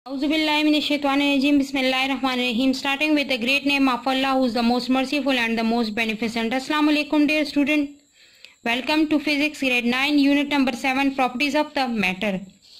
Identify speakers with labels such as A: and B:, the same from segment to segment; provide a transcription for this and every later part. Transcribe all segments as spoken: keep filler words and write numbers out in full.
A: Auzubillahiminash-shaytanir-rajim. Bismillahir-rahmanir-rahim. Starting with the great name of Allah, who is the most merciful and the most beneficent. Assalamu alaikum, dear student. Welcome to Physics Grade nine, Unit number seven, Properties of the Matter.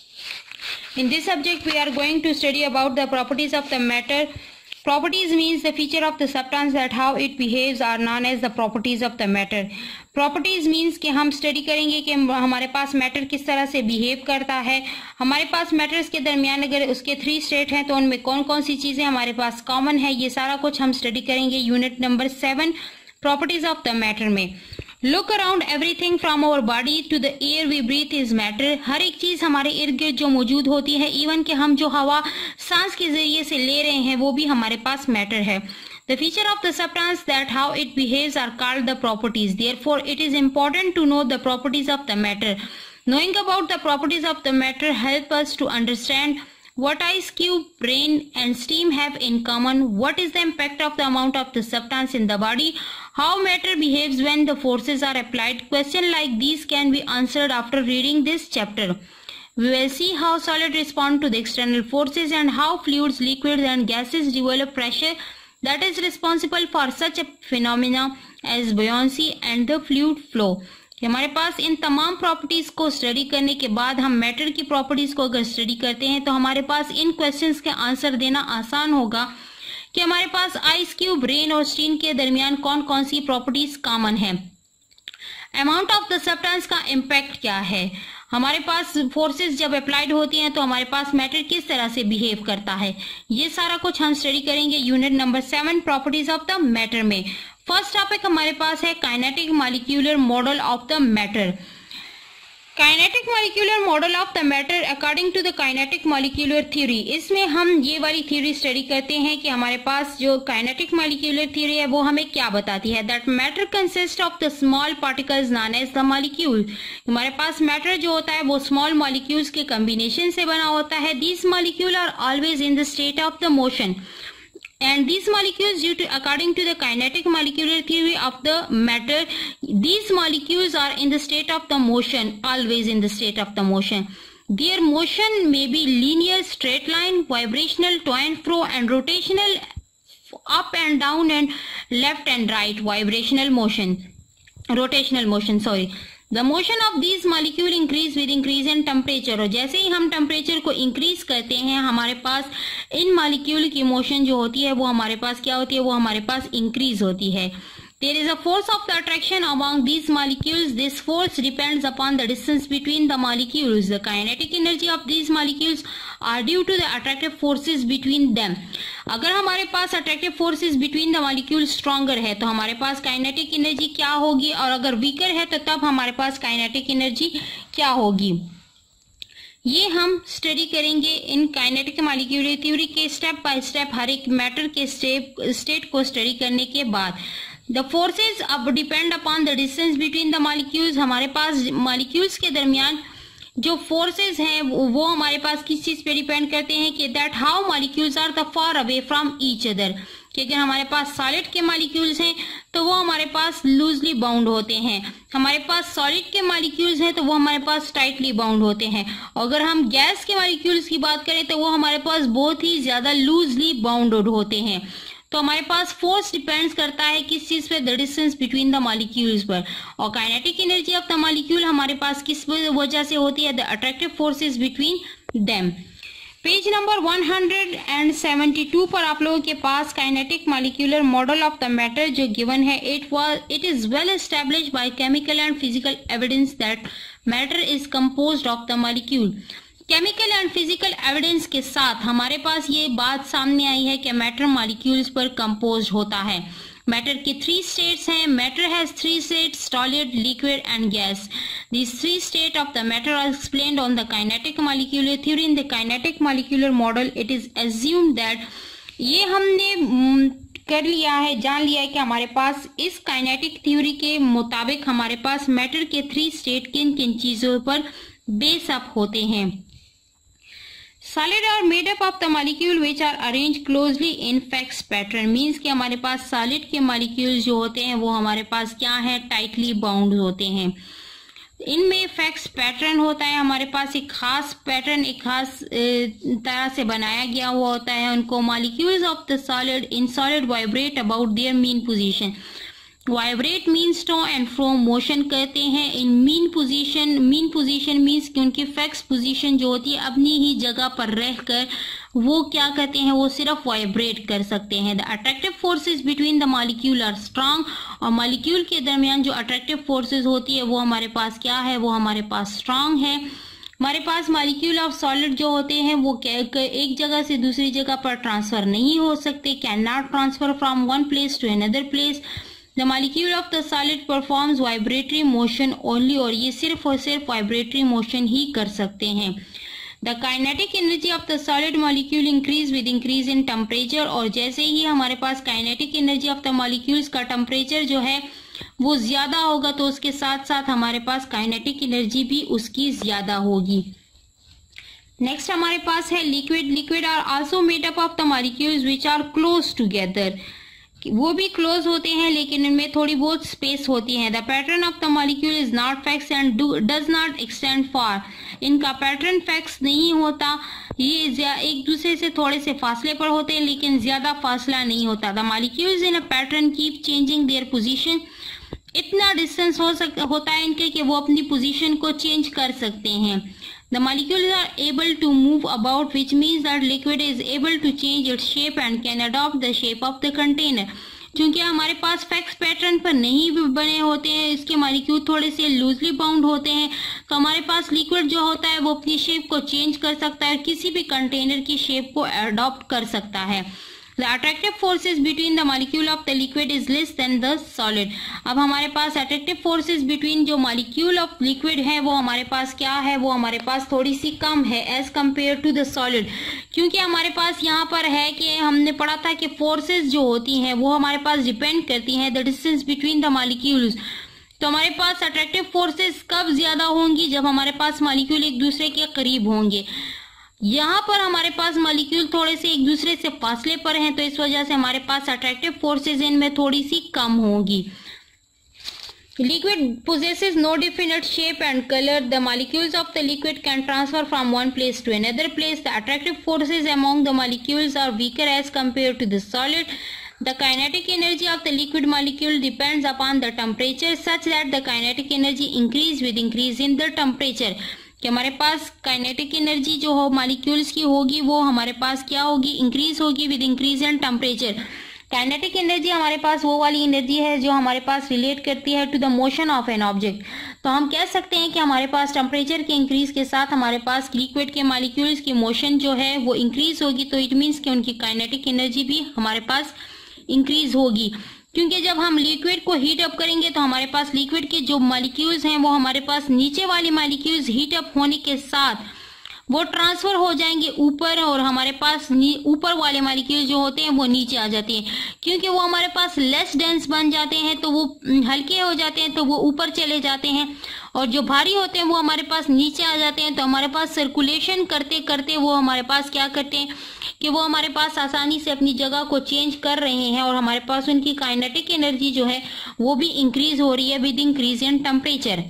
A: In this subject, we are going to study about the properties of the matter. Properties means the feature of the substance that how it behaves are known as the properties of the matter. Properties means कि हम study करेंगे कि हमारे पास matter किस तरह से behave करता है. हमारे पास मैटर्स के दरमियान अगर उसके थ्री स्टेट हैं तो उनमें कौन कौन सी चीजें हमारे पास कॉमन है, ये सारा कुछ हम स्टडी करेंगे unit number seven, properties of the matter में. Look around everything from our body to the air we breathe is matter. हर एक चीज हमारे इर्द गिर्द जो मौजूद होती है, इवन कि हम जो हवा सांस के जरिए से ले रहे हैं, वो भी हमारे पास मैटर है. The feature of the substance that how it behaves are called the properties. Therefore, it is important to know the properties of the matter. Knowing about the properties of the matter help us to understand what ice cube, rain and steam have in common, what is the impact of the amount of the substance in the body, how matter behaves when the forces are applied. Questions like these can be answered after reading this chapter. We will see how solids respond to the external forces and how fluids, liquids and gases develop pressure that is responsible for such a phenomena as buoyancy and the fluid flow. हमारे पास इन तमाम properties को study करने के बाद हम matter की properties को अगर स्टडी करते हैं तो हमारे पास इन क्वेश्चंस के आंसर देना आसान होगा कि हमारे पास आइस क्यूब, रेन और स्टीम के दरमियान कौन कौन सी प्रॉपर्टीज कॉमन है. अमाउंट ऑफ द सब्सटेंस का इम्पैक्ट क्या है. हमारे पास फोर्सेस जब अप्लाइड होती हैं तो हमारे पास मैटर किस तरह से बिहेव करता है, ये सारा कुछ हम स्टडी करेंगे unit number seven, properties of the matter में. फर्स्ट टॉपिक हमारे पास है kinetic molecular model of the matter. Kinetic molecular model of the matter according to the kinetic molecular theory. इसमें हम ये वाली थ्योरी स्टडी करते हैं कि हमारे पास जो काइनेटिक मॉलिक्यूलर थ्योरी है वो हमें क्या बताती है. That matter consist of the small particles known as the molecule. हमारे पास मैटर जो होता है वो स्मॉल मॉलिक्यूल्स के कॉम्बिनेशन से बना होता है. These molecule are always in the state of the motion. And these molecules, due to according to the kinetic molecular theory of the matter, these molecules are in the state of the motion, always in the state of the motion. Their motion may be linear, straight line, vibrational, to and fro, and rotational, up and down, and left and right. Vibrational motion, rotational motion. Sorry. The motion of these molecule increase with increase in temperature. और जैसे ही हम temperature को increase करते हैं हमारे पास इन molecule की motion जो होती है वो हमारे पास क्या होती है, वो हमारे पास इंक्रीज होती है. There is a force of the attraction among these molecules. This force depends upon the distance between the molecules. The kinetic energy of these molecules are due to the attractive forces between them. अगर हमारे पास attractive forces between the molecules stronger है तो हमारे पास kinetic energy क्या होगी, और अगर weaker है तो तब हमारे पास kinetic energy क्या होगी. ये हम स्टडी करेंगे इन काइनेटिक मॉलिक्यूलर थ्योरी के स्टेप बाय स्टेप, हर एक मैटर के स्टेप स्टेट को स्टडी करने के बाद. The forces अब depend upon the distance between the molecules. हमारे पास मॉलिक्यूल्स के दरमियान जो फोर्सेस हैं वो हमारे पास किस चीज पे डिपेंड करते हैं कि that how molecules are the far away from each other. कि अगर हमारे पास सॉलिड के मॉलिक्यूल्स हैं तो वो हमारे पास लूजली बाउंड होते हैं, हमारे पास सॉलिड के मॉलिक्यूल्स हैं तो वो हमारे पास टाइटली बाउंड होते हैं. अगर हम गैस के मॉलिक्यूल्स की बात करें तो वो हमारे पास बहुत ही ज्यादा लूजली बाउंड होते हैं. तो हमारे पास फोर्स डिपेंड्स करता है किस चीज पे, the distance between the molecules पर. और kinetic energy of the molecule हमारे पास किस वजह से होती है, the attractive forces between them. Page number one seventy two पर आप लोगों के पास kinetic molecular model of the matter जो गिवन है. It was it is well established by chemical and physical evidence that matter is composed of the molecule. Chemical and physical evidence के साथ हमारे पास ये बात सामने आई है कि मैटर मॉलिक्यूल्स पर कंपोज होता है. मैटर की थ्री स्टेट्स हैं. Matter has three states, solid, liquid and gas. These three state of the matter are explained on the kinetic molecular theory. In the kinetic molecular model, it is assumed that ये हमने कर लिया है, जान लिया है कि हमारे पास इस काइनेटिक थ्योरी के मुताबिक हमारे पास मैटर के थ्री स्टेट किन किन चीजों पर बेस अप होते हैं. Solid are made up of the molecule which are arranged closely in fixed pattern. Means कि हमारे पास solid के molecules जो होते हैं वो हमारे पास क्या है, टाइटली बाउंड होते हैं. इनमें फैक्स पैटर्न होता है, हमारे पास एक खास पैटर्न एक खास तरह से बनाया गया हुआ होता है उनको। Molecules of the solid in solid vibrate about their mean position. Vibrate means to and fro motion कहते हैं। In mean position, mean position means कि उनकी फैक्स पोजीशन जो होती है अपनी ही जगह पर रहकर वो क्या कहते हैं, वो सिर्फ वाइब्रेट कर सकते हैं। The attractive forces between the molecule are strong. और मॉलिक्यूल के दरमियान जो अट्रैक्टिव फोर्सेस होती है वो हमारे पास क्या है, वो हमारे पास स्ट्रांग है। हमारे पास मॉलिक्यूल ऑफ सॉलिड जो होते हैं वो एक जगह से दूसरी जगह पर ट्रांसफर नहीं हो सकते, can not transfer from one place to another place. The molecule of the solid performs vibratory motion only. और ये सिर्फ और सिर्फ वाइब्रेटरी मोशन ही कर सकते हैं। The kinetic energy of the solid molecule increase with increase in temperature. और जैसे ही हमारे पास kinetic energy of the molecules का टेम्परेचर जो है वो ज्यादा होगा तो उसके साथ साथ हमारे पास काइनेटिक एनर्जी भी उसकी ज्यादा होगी। नेक्स्ट हमारे पास है liquid. Liquid are also made up of the molecules which are close together. वो भी क्लोज होते हैं लेकिन इनमें थोड़ी बहुत स्पेस होती है। The pattern of the molecule is not fix and does not extend far. इनका पैटर्न फिक्स नहीं होता, ये एक दूसरे से थोड़े से फासले पर होते हैं लेकिन ज्यादा फासला नहीं होता। The molecules in a pattern keep changing their position. इतना डिस्टेंस हो सकता होता है इनके कि वो अपनी पोजीशन को चेंज कर सकते हैं। The molecules are able to move about, which means that liquid is able to change its shape and can adopt the shape of the container. क्योंकि हमारे पास फैक्स पैटर्न पर नहीं बने होते हैं, इसके मॉलिक्यूल थोड़े से लूजली बाउंड होते हैं, तो हमारे पास लिक्विड जो होता है वो अपनी शेप को चेंज कर सकता है, किसी भी कंटेनर की शेप को अडॉप्ट कर सकता है। The attractive forces between the molecule of the liquid is less than the solid. अब हमारे पास attractive forces between जो molecule of liquid है वो हमारे पास क्या है, वो हमारे पास थोड़ी सी कम है as compared to the solid। क्योंकि हमारे पास यहाँ पर है कि हमने पढ़ा था कि forces जो होती हैं वो हमारे पास डिपेंड करती हैं the distance between the molecules। तो हमारे पास अट्रैक्टिव फोर्सेस कब ज्यादा होंगी, जब हमारे पास मॉलिक्यूल एक दूसरे के करीब होंगे। यहाँ पर हमारे पास मॉलिक्यूल थोड़े से एक दूसरे से फासले पर हैं, तो इस वजह से हमारे पास अट्रैक्टिव फोर्सेस इनमें थोड़ी सी कम होगी। Liquid possesses no definite shape and color. The molecules of the liquid can transfer from one place to another place. The attractive forces among the molecules are weaker as compared to the solid. The kinetic energy of the liquid molecule depends upon the temperature such that the kinetic energy increase with increase in the temperature. कि हमारे पास kinetic energy जो हो molecules की होगी वो हमारे पास क्या होगी, इंक्रीज होगी with increase in temperature. Kinetic energy हमारे पास वो वाली एनर्जी है जो हमारे पास रिलेट करती है to the motion of an object. तो हम कह सकते हैं कि हमारे पास टेम्परेचर के इंक्रीज के साथ हमारे पास लिक्विड के मॉलिक्यूल्स की मोशन जो है वो इंक्रीज होगी, तो इट मीन्स कि उनकी काइनेटिक एनर्जी भी हमारे पास इंक्रीज होगी। क्योंकि जब हम लिक्विड को हीट अप करेंगे तो हमारे पास लिक्विड के जो मॉलिक्यूल्स हैं वो हमारे पास नीचे वाली मॉलिक्यूल्स हीट अप होने के साथ वो ट्रांसफर हो जाएंगे ऊपर, और हमारे पास ऊपर वाले मॉलिक्यूल्स जो होते हैं वो नीचे आ जाते हैं। क्योंकि वो हमारे पास लेस डेंस बन जाते हैं तो वो हल्के हो जाते हैं, तो वो ऊपर चले जाते हैं, और जो भारी होते हैं वो हमारे पास नीचे आ जाते हैं। तो हमारे पास सर्कुलेशन करते करते वो हमारे पास क्या करते हैं कि वो हमारे पास आसानी से अपनी जगह को चेंज कर रहे हैं, और हमारे पास उनकी काइनेटिक एनर्जी जो है वो भी इंक्रीज हो रही है with increase in temperature.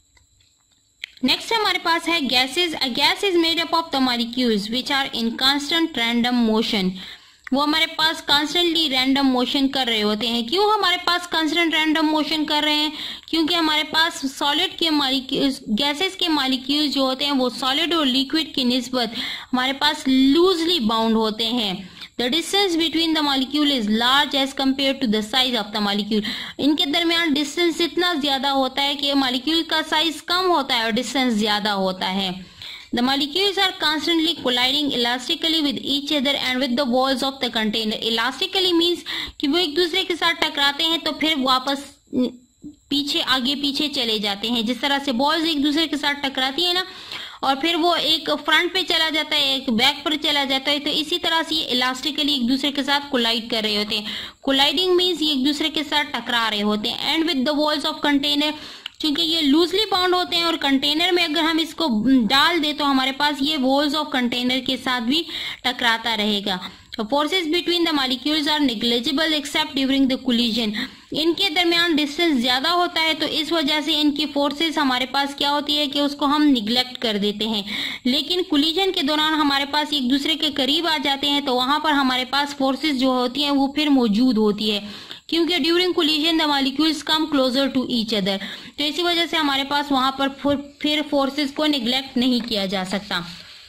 A: Next हमारे पास है gases. A gas is made up of the molecules which are in constant random motion. वो हमारे पास कांस्टेंटली रैंडम मोशन कर रहे होते हैं। क्यों हमारे पास कांस्टेंट रैंडम मोशन कर रहे हैं? क्योंकि हमारे पास सॉलिड के मॉलिक्यूल्स, गैसेस के मॉलिक्यूल्स जो होते हैं वो सॉलिड और लिक्विड की निस्बत हमारे पास लूजली बाउंड होते हैं। The distance between the molecule is large as compared to the size of the molecule. इनके दरमियान डिस्टेंस इतना ज्यादा होता है कि मॉलिक्यूल का साइज कम होता है और डिस्टेंस ज्यादा होता है। The molecules are constantly colliding elastically with each other and with the walls of the container. Elastically means कि वो एक दूसरे के साथ टकराते हैं तो फिर वापस पीछे आगे पीछे चले जाते हैं। जिस तरह से बॉल्स एक दूसरे के साथ टकराती है ना, और फिर वो एक फ्रंट पे चला जाता है, एक बैक पर चला जाता है, तो इसी तरह से ये इलास्टिकली एक दूसरे के साथ कोलाइड कर रहे होते हैं। कोलाइडिंग मीन्स ये एक दूसरे के साथ टकरा रहे होते हैं। And with the walls of container, क्योंकि ये लूजली बाउंड होते हैं और कंटेनर में अगर हम इसको डाल दे तो हमारे पास ये वॉल्स ऑफ कंटेनर के साथ भी टकराता रहेगा। The forces between the molecules are negligible except during the collision. इनके दरमियान डिस्टेंस ज्यादा होता है तो इस वजह से इनकी फोर्सेस हमारे पास क्या होती है कि उसको हम निग्लेक्ट कर देते हैं, लेकिन कोलिजन के दौरान हमारे पास एक दूसरे के करीब आ जाते हैं तो वहां पर हमारे पास फोर्सेस जो होती हैं वो फिर मौजूद होती है, क्योंकि during collision the molecules come closer to each other. तो इसी वजह से हमारे पास वहां पर फिर फोर्सेस को निग्लेक्ट नहीं किया जा सकता।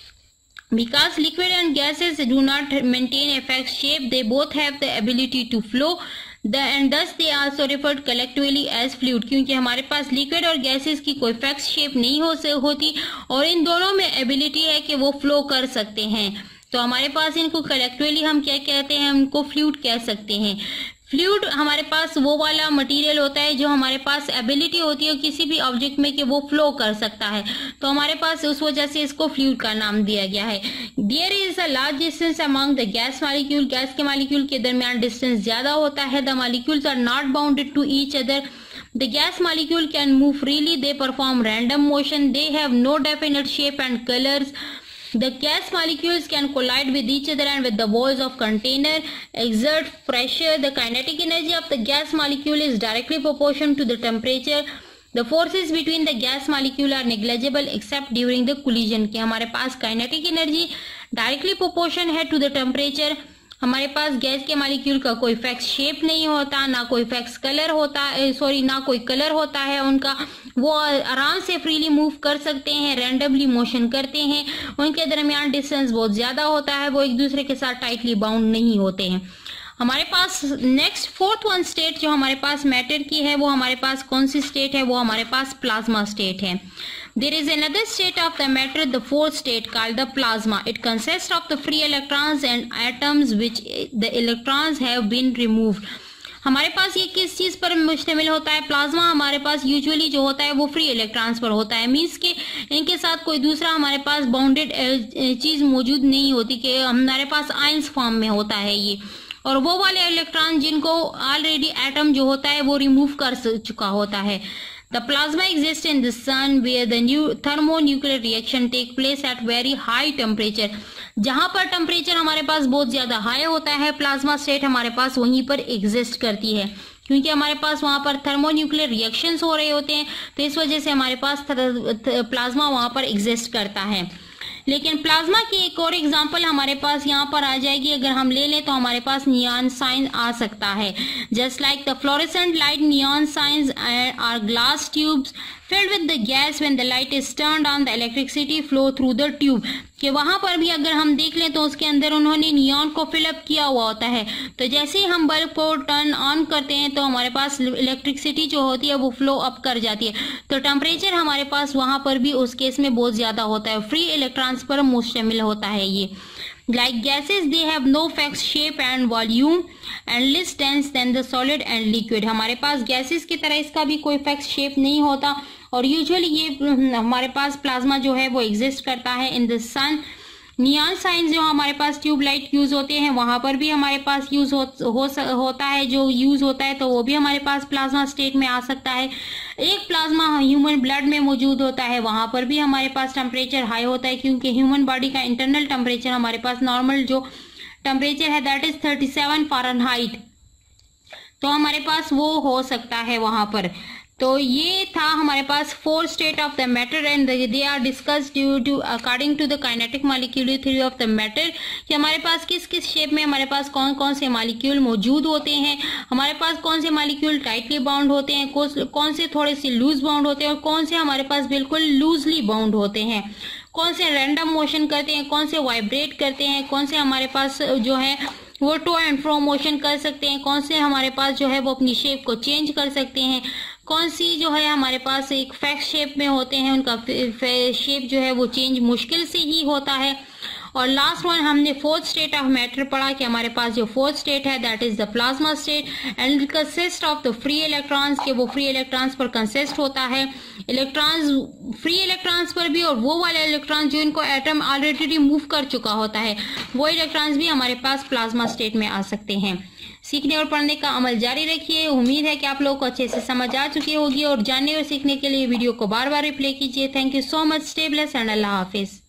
A: Because liquid and gases do not maintain a fixed shape, they both have the ability to flow, the, and thus they are also referred collectively as fluid। क्योंकि हमारे पास लिक्विड और गैसेस की कोई फिक्स शेप नहीं हो होती और इन दोनों में एबिलिटी है कि वो फ्लो कर सकते हैं, तो हमारे पास इनको कलेक्टिवली हम क्या कहते हैं, उनको फ्लूइड कह सकते हैं। फ्लूइड हमारे पास वो वाला मटेरियल होता है जो हमारे पास एबिलिटी होती है किसी भी ऑब्जेक्ट में कि वो फ्लो कर सकता है, तो हमारे पास उस वजह से इसको फ्लूइड का नाम दिया गया है। There is a large distance among the gas molecule, gas के मॉलिक्यूल के दरमियान डिस्टेंस ज्यादा होता है। The molecules are not bounded to each other, the gas molecule can move freely, they perform random motion, they have no definite shape and colors. The gas molecules can collide with each other and with the walls of container, exert pressure. The kinetic energy of the gas molecule is directly proportional to the temperature. The forces between the gas molecule are negligible except during the collision। कि हमारे पास kinetic energy directly proportion है to the temperature। हमारे पास gas के molecule का कोई fix shape नहीं होता, ना कोई फिक्स कलर होता है, सॉरी ना कोई कलर होता है उनका, वो आराम से फ्रीली मूव कर सकते हैं, रैंडमली मोशन करते हैं, उनके दरमियान डिस्टेंस बहुत ज्यादा होता है, वो एक दूसरे के साथ टाइटली बाउंड नहीं होते हैं। हमारे पास नेक्स्ट फोर्थ वन स्टेट जो हमारे पास मैटर की है वो हमारे पास कौन सी स्टेट है, वो हमारे पास प्लाज्मा स्टेट है। There is another state of the matter, the fourth state called the plasma. It consists of the free electrons and atoms which the electrons have been removed. हमारे पास ये किस चीज पर मुश्तमिल होता है? प्लाज्मा हमारे पास यूजुअली जो होता है वो फ्री इलेक्ट्रॉन्स पर होता है, मीन्स के इनके साथ कोई दूसरा हमारे पास बाउंडेड चीज मौजूद नहीं होती, कि हमारे पास आयंस फॉर्म में होता है ये, और वो वाले इलेक्ट्रॉन जिनको ऑलरेडी एटम जो होता है वो रिमूव कर चुका होता है। The plasma exists in the sun where the new thermonuclear reaction take place at very high temperature। जहां पर टेम्परेचर हमारे पास बहुत ज्यादा हाई होता है, प्लाज्मा स्टेट हमारे पास वहीं पर एग्जिस्ट करती है, क्योंकि हमारे पास वहां पर थर्मोन्यूक्लियर रिएक्शंस हो रहे होते हैं, तो इस वजह से हमारे पास प्लाज्मा वहां पर एग्जिस्ट करता है। लेकिन प्लाज्मा की एक और एग्जांपल हमारे पास यहाँ पर आ जाएगी, अगर हम ले लें तो हमारे पास नियॉन साइन आ सकता है। Just like the fluorescent light, neon signs are glass tubes filled with the gas when the light is turned on, the electricity flow through the tube। कि वहां पर भी अगर हम देख लें तो उसके अंदर उन्होंने नियॉन को फिलअप किया हुआ होता है, तो जैसे ही हम बल्ब को टर्न ऑन करते हैं तो हमारे पास इलेक्ट्रिसिटी जो होती है वो फ्लो अप कर जाती है, तो टेम्परेचर हमारे पास वहां पर भी उस केस में बहुत ज्यादा होता है, फ्री इलेक्ट्रॉन्स पर मुश्तमिल होता है ये। Like gases, they have no fixed shape and volume and less dense than the solid and liquid। हमारे पास गैसेस की तरह इसका भी कोई फिक्स शेप नहीं होता, और यूजुअली ये हमारे पास प्लाज्मा जो है वो एग्जिस्ट करता है in the sun. Neon signs जो हमारे पास ट्यूबलाइट यूज होते हैं वहां पर भी हमारे पास यूज हो, हो होता है, जो यूज होता है तो वो भी हमारे पास प्लाज्मा स्टेट में आ सकता है। एक प्लाज्मा ह्यूमन ब्लड में मौजूद होता है, वहां पर भी हमारे पास टेम्परेचर हाई होता है, क्योंकि ह्यूमन बॉडी का इंटरनल टेम्परेचर हमारे पास नॉर्मल जो टेम्परेचर है that is thirty seven Fahrenheit, तो हमारे पास वो हो सकता है वहां पर। तो ये था हमारे पास four state of the matter and they are discussed due to according to the kinetic molecular theory of the matter, कि हमारे पास किस किस शेप में हमारे पास कौन कौन से मॉलिक्यूल मौजूद होते हैं, हमारे पास कौन से मॉलिक्यूल टाइटली बाउंड होते हैं, कौन से थोड़े से लूज बाउंड होते हैं, और कौन से हमारे पास बिल्कुल लूजली बाउंड होते हैं, कौन से रैंडम मोशन करते हैं, कौन से वाइब्रेट करते हैं, कौन से हमारे पास जो है वो टू एंड फ्रो मोशन कर सकते हैं, कौन से हमारे पास जो है वो अपनी शेप को चेंज कर सकते हैं, कौन सी जो है हमारे पास एक फिक्स शेप में होते हैं, उनका शेप जो है वो चेंज मुश्किल से ही होता है। और लास्ट वन हमने फोर्थ स्टेट ऑफ मैटर पढ़ा, कि हमारे पास जो फोर्थ स्टेट है that is the plasma state and it consist of the free electrons, के वो फ्री इलेक्ट्रॉन्स पर कंसिस्ट होता है, इलेक्ट्रॉन्स फ्री इलेक्ट्रॉन्स पर भी, और वो वाले इलेक्ट्रॉन्स जो इनको एटम ऑलरेडी रिमूव कर चुका होता है वो इलेक्ट्रॉन्स भी हमारे पास प्लाज्मा स्टेट में आ सकते हैं। सीखने और पढ़ने का अमल जारी रखिए। उम्मीद है कि आप लोगों को अच्छे से समझ आ चुकी होगी, और जानने और सीखने के लिए वीडियो को बार बार रिप्ले कीजिए। Thank you so much. Stay blessed and Allah Hafiz.